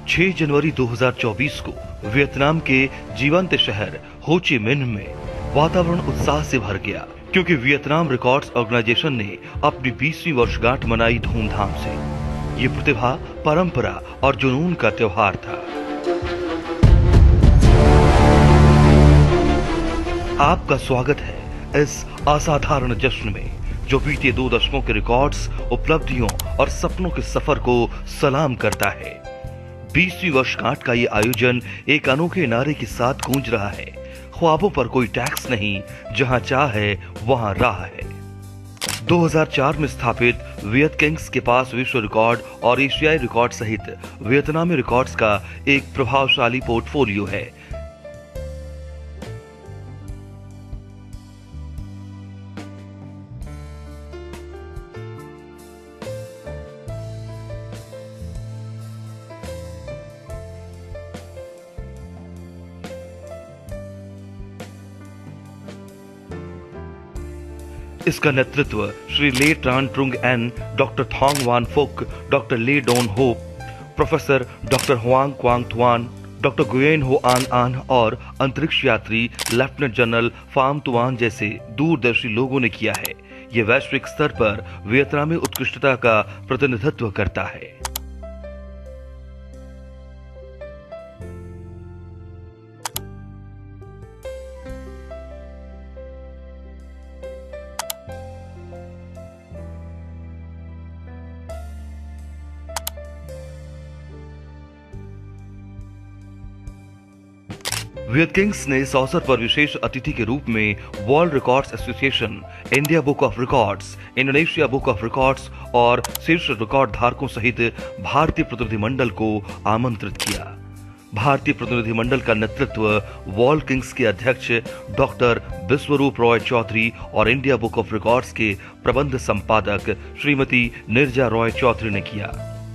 6 जनवरी 2024 को वियतनाम के जीवंत शहर हो ची मिन्ह में वातावरण उत्साह से भर गया, क्योंकि वियतनाम रिकॉर्ड्स ऑर्गेनाइजेशन ने अपनी 20वीं वर्षगांठ मनाई धूमधाम से। ये प्रतिभा, परंपरा और जुनून का त्योहार था। आपका स्वागत है इस असाधारण जश्न में, जो बीते 2 दशकों के रिकॉर्ड्स, उपलब्धियों और सपनों के सफर को सलाम करता है। 20वीं वर्षगांठ का ये आयोजन एक अनोखे नारे के साथ गूंज रहा है, ख्वाबों पर कोई टैक्स नहीं, जहां चाह है वहां राह है। 2004 में स्थापित वियत किंग्स के पास विश्व रिकॉर्ड और एशियाई रिकॉर्ड सहित वियतनामी रिकॉर्ड्स का एक प्रभावशाली पोर्टफोलियो है। इसका नेतृत्व Shri Le Tran Trung An, doctor Thong Van Phuc, doctor Le Doan Hop, professor doctor Hoang Quang Thuan, doctor Nguyen Ho An आन और अंतरिक्ष यात्री लेफ्टिनेंट जनरल फाम तुआन जैसे दूरदर्शी लोगों ने किया है। यह वैश्विक स्तर पर वियतनामी उत्कृष्टता का प्रतिनिधित्व करता है। वियत किंग्स ने इस अवसर पर विशेष अतिथि के रूप में World Records Association, India Book of Records, Indonesia Book of Records और शीर्ष रिकॉर्ड धारकों सहित भारतीय प्रतिनिधिमंडल को आमंत्रित किया। भारतीय प्रतिनिधिमंडल का नेतृत्व वर्ल्ड किंग्स के अध्यक्ष डॉक्टर विश्वरूप रॉय चौधरी और इंडिया बुक ऑफ रिकॉर्ड्स के प्रबंध संपादक श्रीमती नीरजा रॉय चौधरी ने किया।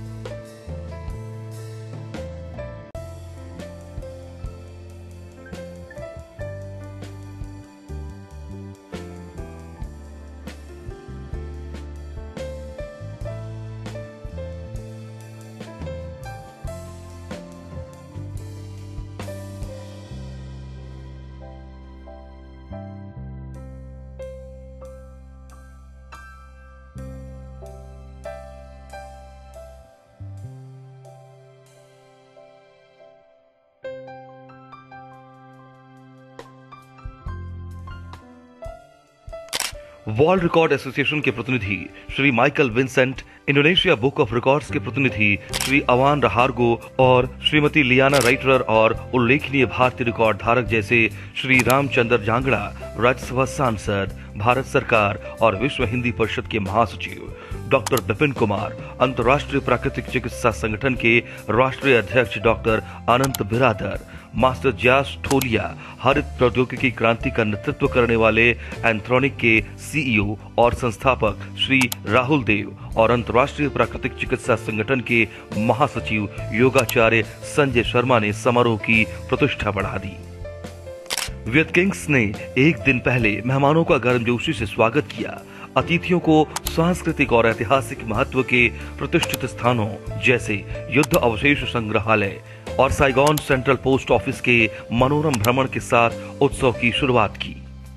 वर्ल्ड रिकॉर्ड एसोसिएशन के प्रतिनिधि Shri Michael Vincent, Indonesia Book of Records के प्रतिनिधि श्री अवान रहारगो और श्रीमती लियाना राइटर और उल्लेखनीय भारतीय रिकॉर्ड धारक जैसे श्री रामचंद्र जांगड़ा, राज्यसभा सांसद, भारत सरकार और विश्व हिंदी परिषद के महासचिव, डॉक्टर विपिन कुमार, अंतर्राष्ट्रीय प्राकृतिक चिकित्सा संगठन के राष्ट्रीय अध्यक्ष डॉक्टर अनंत बिरादर, मास्टर ज्यास ठोलिया, हरित प्रौद्योगिकी क्रांति का नेतृत्व करने वाले एंथ्रोनिक के सीईओ और संस्थापक श्री राहुल देव और अंतर्राष्ट्रीय प्राकृतिक चिकित्सा संगठन के महासचिव योगाचार्य संजय शर्मा ने समारोह की प्रतिष्ठा बढ़ा दी। वियत किंग्स ने एक दिन पहले मेहमानों का गर्मजोशी से स्वागत किया। अतिथियों को सांस्कृतिक और ऐतिहासिक महत्व के प्रतिष्ठित स्थानों जैसे युद्ध अवशेष संग्रहालय और साइगॉन सेंट्रल पोस्ट ऑफिस के मनोरम भ्रमण के साथ उत्सव की शुरुआत की।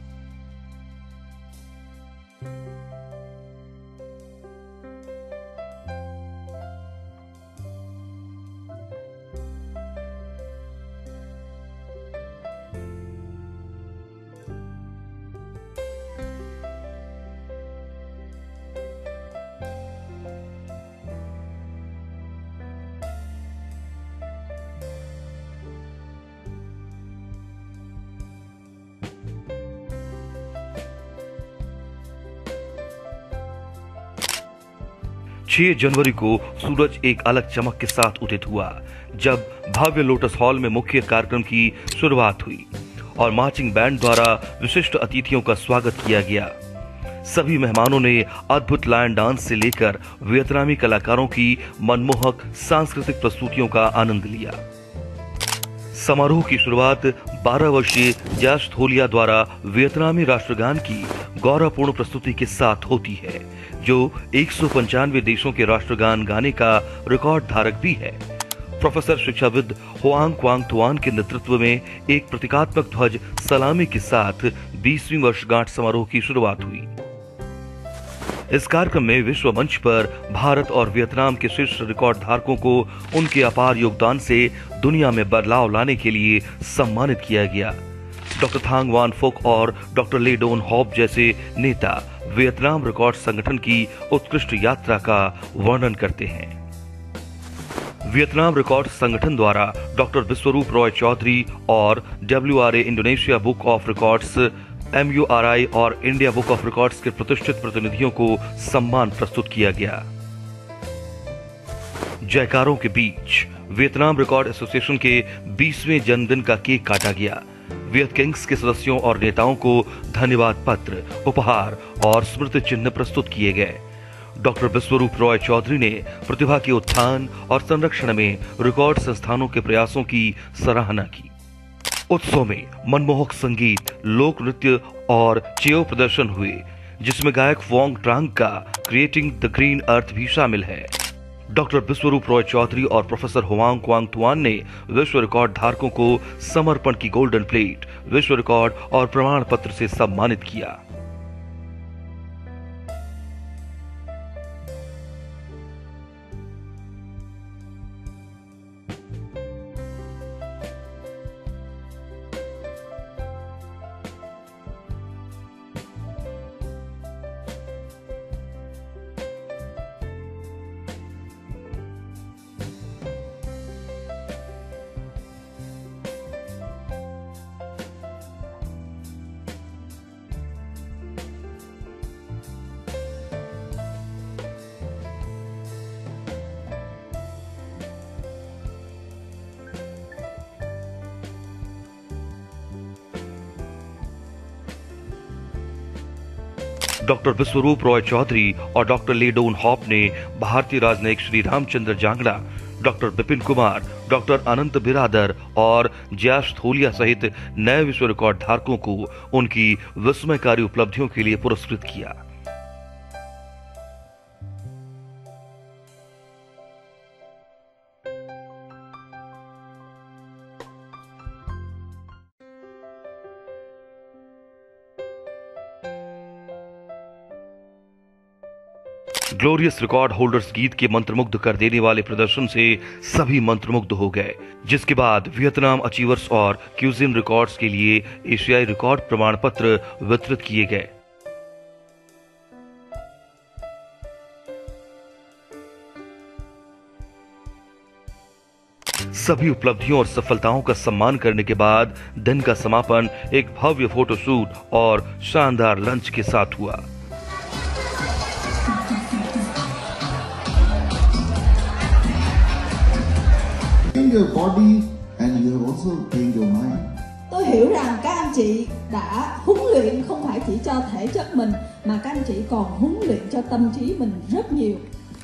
छह जनवरी को सूरज एक अलग चमक के साथ उदित हुआ, जब भव्य लोटस हॉल में मुख्य कार्यक्रम की शुरुआत हुई और मार्चिंग बैंड द्वारा विशिष्ट अतिथियों का स्वागत किया गया। सभी मेहमानों ने अद्भुत लायन डांस से लेकर वियतनामी कलाकारों की मनमोहक सांस्कृतिक प्रस्तुतियों का आनंद लिया। समारोह की शुरुआत 12 वर्षीय ज्यास ठोलिया द्वारा वियतनामी राष्ट्रगान की गौरवपूर्ण प्रस्तुति के साथ होती है, जो 195 देशों के राष्ट्रगान गाने का रिकॉर्ड धारक भी है। प्रोफेसर शिक्षाविद हुआंग क्वांग तुआन के नेतृत्व में एक प्रतीकात्मक ध्वज सलामी के साथ 20वीं वर्षगांठ समारोह की शुरुआत हुई। इस कार्यक्रम में विश्व मंच पर भारत और वियतनाम के शीर्ष रिकॉर्ड धारकों को उनके अपार योगदान से दुनिया में बदलाव लाने के लिए सम्मानित किया गया। डॉक्टर थांग वान फोक और डॉक्टर ले डोन हॉप जैसे नेता वियतनाम रिकॉर्ड संगठन की उत्कृष्ट यात्रा का वर्णन करते हैं। वियतनाम रिकॉर्ड संगठन द्वारा डॉक्टर विश्वरूप रॉय चौधरी और WRA Indonesia Book of Records, MURI और इंडिया बुक ऑफ रिकॉर्ड्स के प्रतिष्ठित प्रतिनिधियों को सम्मान प्रस्तुत किया गया। जयकारों के बीच वियतनाम रिकॉर्ड एसोसिएशन के 20वें जन्मदिन का केक काटा गया। वियत किंग्स के सदस्यों और नेताओं को धन्यवाद पत्र, उपहार और स्मृति चिन्ह प्रस्तुत किए गए। डॉक्टर विश्वरूप रॉय चौधरी ने प्रतिभा के उत्थान और संरक्षण में रिकॉर्ड संस्थानों के प्रयासों की सराहना की। उत्सव में मनमोहक संगीत, लोक नृत्य और चेओ प्रदर्शन हुए, जिसमें गायक वोंग ट्रांग का क्रिएटिंग द ग्रीन अर्थ भी शामिल है। डॉक्टर विश्वरूप रॉय चौधरी और प्रोफेसर हुआंग क्वांग तुआन ने विश्व रिकॉर्ड धारकों को समर्पण की गोल्डन प्लेट, विश्व रिकॉर्ड और प्रमाण पत्र से सम्मानित किया। डॉक्टर विश्वरूप रॉय चौधरी और डॉक्टर ले डोन हॉप ने भारतीय राजनयिक श्री रामचंद्र जांगड़ा, डॉक्टर विपिन कुमार, डॉक्टर अनंत बिरादर और जयाश थोलिया सहित नए विश्व रिकॉर्ड धारकों को उनकी विस्मयकारी उपलब्धियों के लिए पुरस्कृत किया। ग्लोरियस रिकॉर्ड होल्डर्स गीत के मंत्रमुग्ध कर देने वाले प्रदर्शन से सभी मंत्रमुग्ध हो गए, जिसके बाद वियतनाम अचीवर्स और क्यूजिन रिकॉर्ड्स के लिए एशियाई रिकॉर्ड प्रमाण पत्र वितरित किए गए। सभी उपलब्धियों और सफलताओं का सम्मान करने के बाद दिन का समापन एक भव्य फोटोशूट और शानदार लंच के साथ हुआ। Your body and you have also trained your mind. Tôi hiểu rằng các anh chị đã huấn luyện không phải chỉ cho thể chất mình mà các anh chị còn huấn luyện cho tâm trí mình rất nhiều.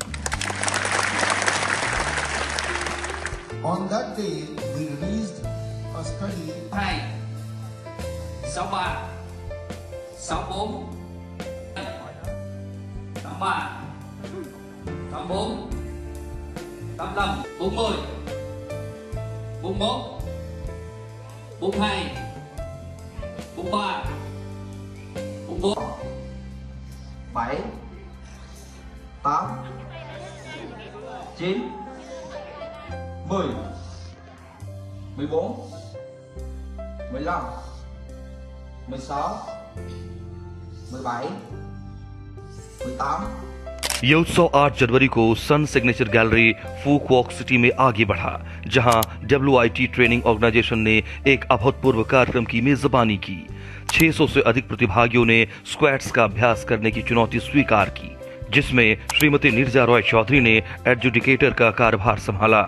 On that day, we released a study. 2, 63, 64, 83, 84, 85, 40, 41, 42, 43, 44, 7, 8, 9, 10, 14, 15, 16, 17, 18। यह उत्सव 8 जनवरी को sun signature gallery फूक walk city में आगे बढ़ा, जहां WIT training organisation ने एक अभूतपूर्व कार्यक्रम की मेजबानी की। 600 से अधिक प्रतिभागियों ने स्क्वैट्स का अभ्यास करने की चुनौती स्वीकार की, जिसमें श्रीमती नीरजा रॉय चौधरी ने एडजुडिकेटर का कार्यभार संभाला।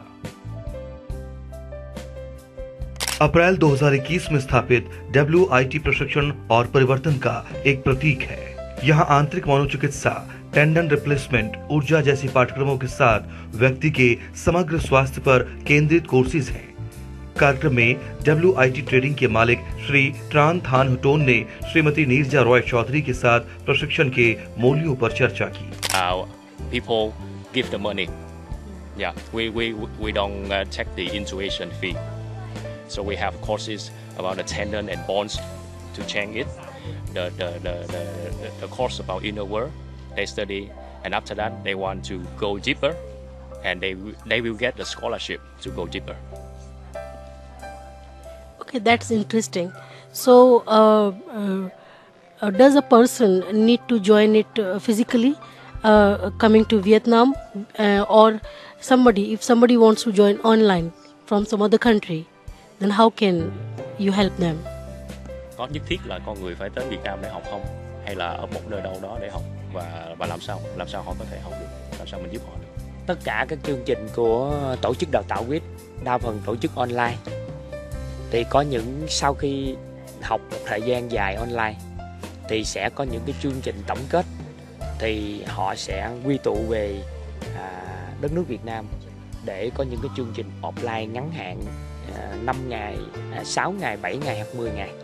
अप्रैल 2021 में स्थापित WIT प्रशिक्षण और परिवर्तन का एक प्रतीक है। यहाँ आंतरिक मनोचिकित्सा, टेंडन रिप्लेसमेंट, ऊर्जा जैसी पाठ्यक्रमों के साथ व्यक्ति के समग्र स्वास्थ्य पर केंद्रित कोर्सेज हैं। कार्यक्रम में WIT ट्रेनिंग के मालिक श्री ट्रान थान हुटोन ने श्रीमती नीरजा रॉय चौधरी के साथ प्रशिक्षण के मूल्यों पर चर्चा की। People give the money Yeah, we don't take the intuition fee. So we have courses about the tendon and bones to change it. The course about inner world they study, and after that they want to go deeper, and they will get the scholarship to go deeper. Okay, that's interesting. So, does a person need to join it physically, coming to Vietnam, or if somebody wants to join online from some other country, then how can you help them? Có nhất thiết là con người phải đến Việt Nam để học không, hay là ở một nơi đâu đó để học, và làm sao họ có thể học được, làm sao mình giúp họ được? Tất cả các chương trình của tổ chức đào tạo quýt đa phần tổ chức online. Thì có những sau khi học một thời gian dài online thì sẽ có những cái chương trình tổng kết, thì họ sẽ quy tụ về đất nước Việt Nam để có những cái chương trình offline ngắn hạn 5 ngày, 6 ngày, 7 ngày hoặc 10 ngày.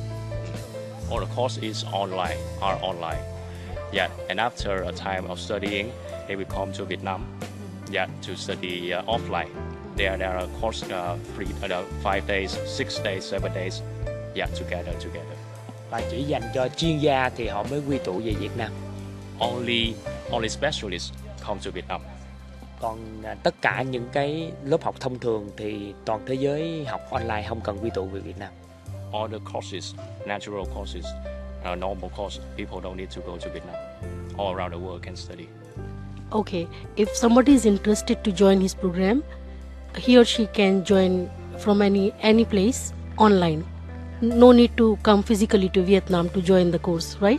All the course are online. Yeah, and after a time of studying, they will come to Vietnam. Yeah, to study offline. There are course free 5 days, 6 days, 7 days. Yeah, together. Và chỉ dành cho chuyên gia thì họ mới quy tụ về Việt Nam. Only specialists come to Vietnam. Còn tất cả những cái lớp học thông thường thì toàn thế giới học online, không cần quy tụ về Việt Nam. All the courses, natural courses, normal course, people don't need to go to Vietnam. All around the world can study. Okay, if somebody is interested to join his program, he or she can join from any place online. No need to come physically to Vietnam to join the course, right?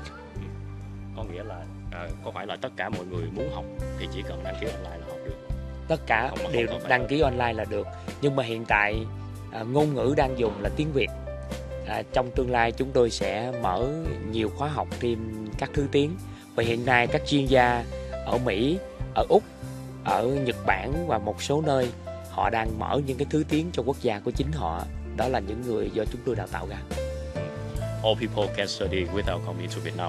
Có nghĩa là có phải là tất cả mọi người muốn học thì chỉ cần đăng ký online là học được? Tất cả đều đăng ký online là được. Nhưng mà hiện tại ngôn ngữ đang dùng là tiếng Việt. Trong tương lai chúng tôi sẽ mở nhiều khóa học thêm các thứ tiếng. Và hiện nay các chuyên gia ở Mỹ, ở Úc, ở Nhật Bản và một số nơi họ đang mở những cái thứ tiếng cho quốc gia của chính họ. Đó là những người do chúng tôi đào tạo ra. All people can study without coming to Vietnam.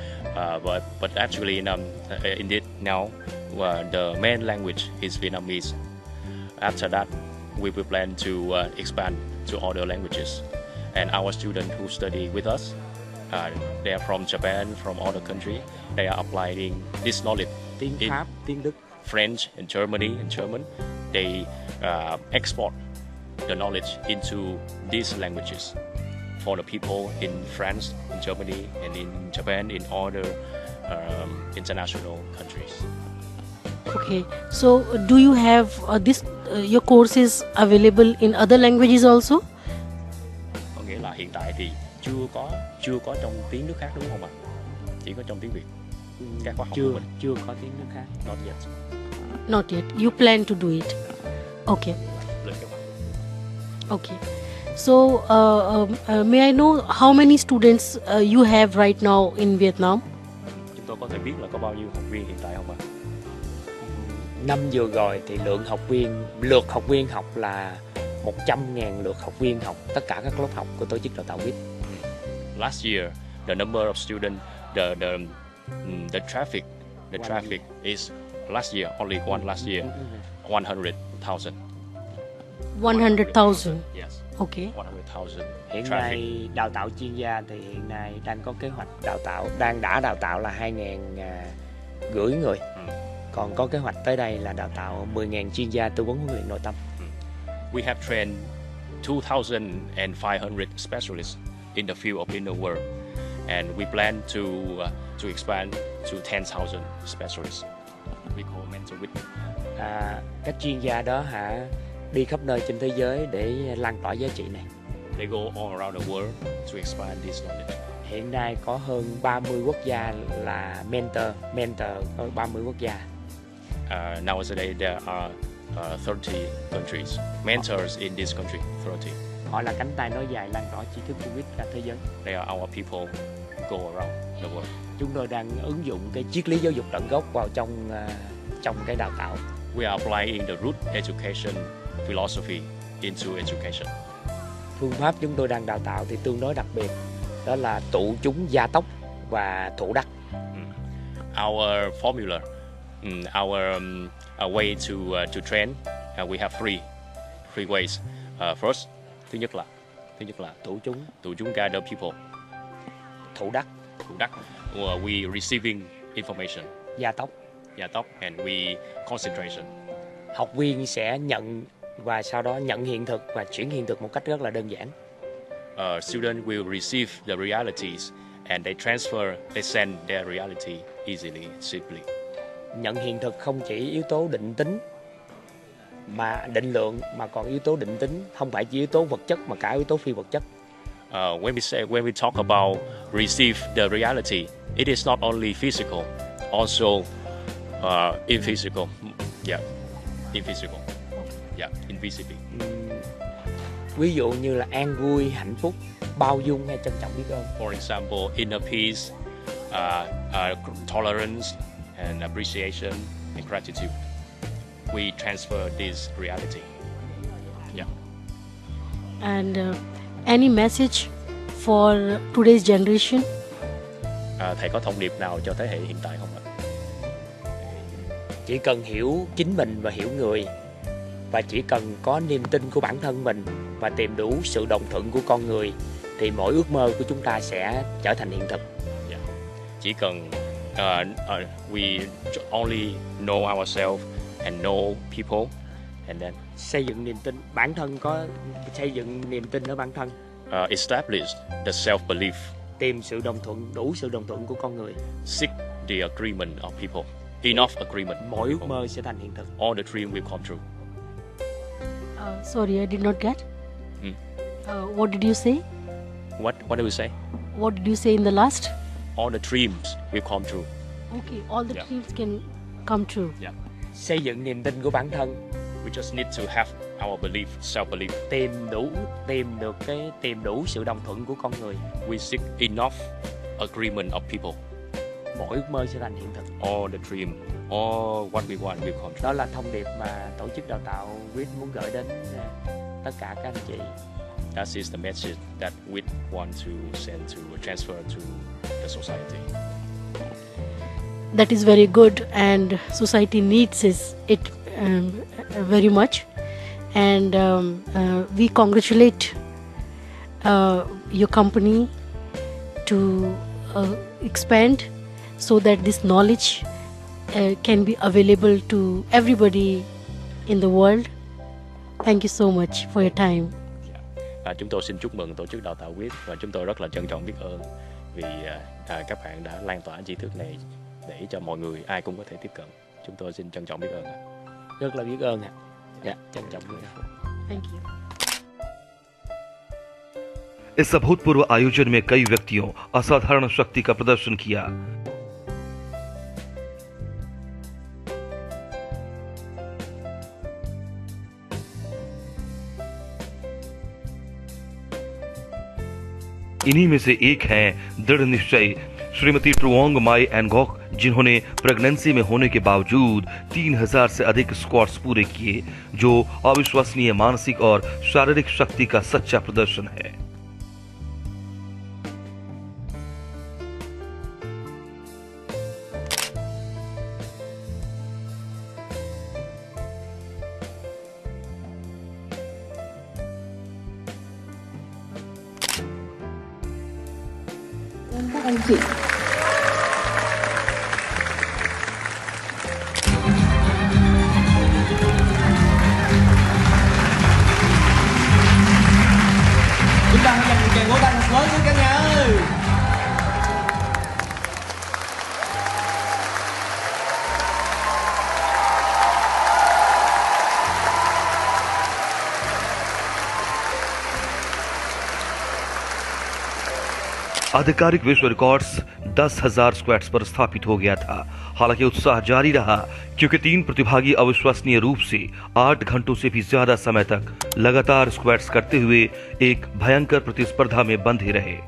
But actually, indeed now the main language is Vietnamese. After that, we will plan to expand to other languages. And our students who study with us, they are from Japan, from other country. They are applying this knowledge Tiếng in Pháp, tiếng Đức, French and German. They export the knowledge into these languages for the people in France, in Germany, and in Japan, in other international countries. Okay, so do you have your courses available in other languages also? Có nghĩa là hiện tại thì chưa có trong tiếng nước khác đúng không ạ? Chỉ có trong tiếng Việt. Các khóa học của mình chưa có tiếng nước khác. Not yet. Not yet. You plan to do it. Okay. Lên kế hoạch. Okay. So, may I know how many students you have right now in Vietnam? Chúng tôi có thể biết là có bao nhiêu học viên hiện tại không ạ? Năm vừa rồi thì lượt học viên học là 100.000 lượt học viên học tất cả các lớp học của tổ chức đào tạo quýt. Last year, the number of students, the traffic is last year, only one last year, 100,000. 100,000. Yes. Okay. 100,000. Hiện Traffic. nay đào tạo chuyên gia thì hiện nay đang có kế hoạch đã đào tạo là 2.500 người. Còn có kế hoạch tới đây là đào tạo 10.000 chuyên gia tư vấn huấn luyện nội tâm. We have trained 2,500 specialists in the field of inner world, and we plan to expand to 10,000 specialists. We call mentor with. Các chuyên gia đó đi khắp nơi trên thế giới để lan tỏa giá trị này. They go all around the world to expand this knowledge. Hiện nay có hơn 30 quốc gia là mentor có 30 quốc gia. Nowadays there are 30 countries, mentors in this country, 30. Họ là cánh tay nối dài lan tỏa tri thức của quýt ra thế giới. They are our people go around the world. Chúng tôi đang ứng dụng cái triết lý giáo dục tận gốc vào trong cái đào tạo. We are applying the root education philosophy into education. Phương pháp chúng tôi đang đào tạo thì tương đối đặc biệt, đó là tụ chúng gia tốc và thụ đắc. Our formula Our way to train, we have three ways. First, thứ nhất là tụ chúng gather people. Thủ đắc, we receiving information. Gia tốc, and we concentration. Học viên sẽ nhận và sau đó nhận hiện thực và chuyển hiện thực một cách rất là đơn giản. Students will receive the realities and they send their reality easily, simply. Nhận hiện thực không chỉ yếu tố định tính mà định lượng, mà còn yếu tố định tính không phải chỉ yếu tố vật chất mà cả yếu tố phi vật chất. When we talk about receive the reality, it is not only physical, also invisible. Yeah, invisible. Yeah, invisible. Ví dụ như là an vui, hạnh phúc, bao dung hay trân trọng biết ơn. For example, inner peace, tolerance, and appreciation and gratitude. We transfer this reality. Yeah. And any message for today's generation? Thầy có thông điệp nào cho thế hệ hiện tại không ạ? Chỉ cần hiểu chính mình và hiểu người, và chỉ cần có niềm tin của bản thân mình và tìm đủ sự đồng thuận của con người, thì mỗi ước mơ của chúng ta sẽ trở thành hiện thực. Yeah. Chỉ cần we only know ourselves and know people, and then xây dựng niềm tin, bản thân có xây dựng niềm tin ở bản thân. Establish the self-belief. Tìm sự đồng thuận, đủ sự đồng thuận của con người. Seek the agreement of people. Enough agreement. Mỗi ước mơ sẽ thành hiện thực. All the dream will come true. Sorry, I did not get. What did you say? What did we say? What did you say in the last? All the dreams will come true. Okay, all the dreams can come true. Yeah. Xây dựng niềm tin của bản thân. We just need to have our belief, self-belief. Tìm đủ sự đồng thuận của con người. We seek enough agreement of people. Mỗi ước mơ sẽ thành hiện thực. All the dream, all what we want will come true. Đó là thông điệp mà tổ chức đào tạo WIT muốn gửi đến tất cả các anh chị. That is the message that we want to send to transfer to the society. That is very good, and society needs it very much. And we congratulate your company to expand so that this knowledge can be available to everybody in the world. Thank you so much for your time. Chúng tôi xin chúc mừng tổ chức đào tạo WIT, và chúng tôi rất là trân trọng biết ơn vì các bạn đã lan tỏa tri thức này để cho mọi người ai cũng có thể tiếp cận. Chúng tôi xin trân trọng biết ơn. Rất là biết ơn ạ. Dạ, trân trọng biết ơn. Thank you. इस अभूतपूर्व आयोजन में कई व्यक्तियों असाधारण शक्ति का प्रदर्शन किया। इन्हीं में से एक हैं दृढ़ निश्चय श्रीमती ट्रुओंग माई एनगॉक, जिन्होंने प्रेगनेंसी में होने के बावजूद 3000 से अधिक स्क्वाट्स पूरे किए, जो अविश्वसनीय मानसिक और शारीरिक शक्ति का सच्चा प्रदर्शन है। Các anh chị. Chúng ta hãy dành một tràng vỗ tay thật lớn với cả nhà ơi. आधिकारिक विश्व रिकॉर्ड्स 10,000 स्क्वैट्स पर स्थापित हो गया था। हालांकि उत्साह जारी रहा क्योंकि 3 प्रतिभागी अविश्वसनीय रूप से 8 घंटों से भी ज्यादा समय तक लगातार स्क्वैट्स करते हुए एक भयंकर प्रतिस्पर्धा में बंधे रहे।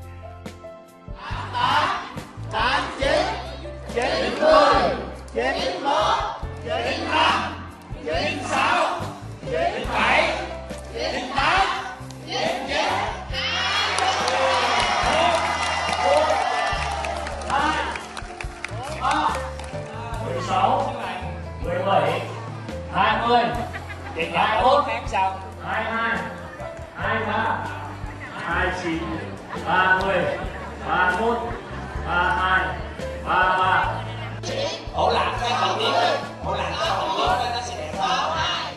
20, 21 tháng sau 22, 23, 29, 30, 31, 32, 33. hổ lạc cái thời tiết hổ lạc cái thời tiết nó sẽ đẹp hơn.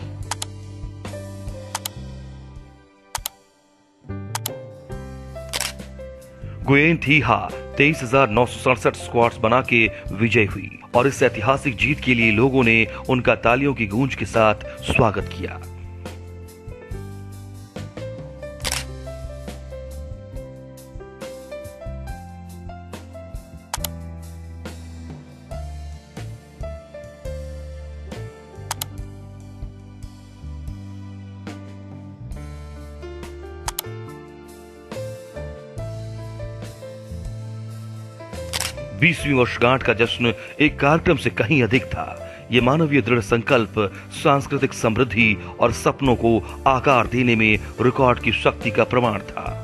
Nguyen थी हा 23,967 स्क्वाड्स बना के विजय हुई और इस ऐतिहासिक जीत के लिए लोगों ने उनका तालियों की गूंज के साथ स्वागत किया। बीसवीं वर्षगांठ का जश्न एक कार्यक्रम से कहीं अधिक था। ये मानवीय दृढ़ संकल्प, सांस्कृतिक समृद्धि और सपनों को आकार देने में रिकॉर्ड की शक्ति का प्रमाण था।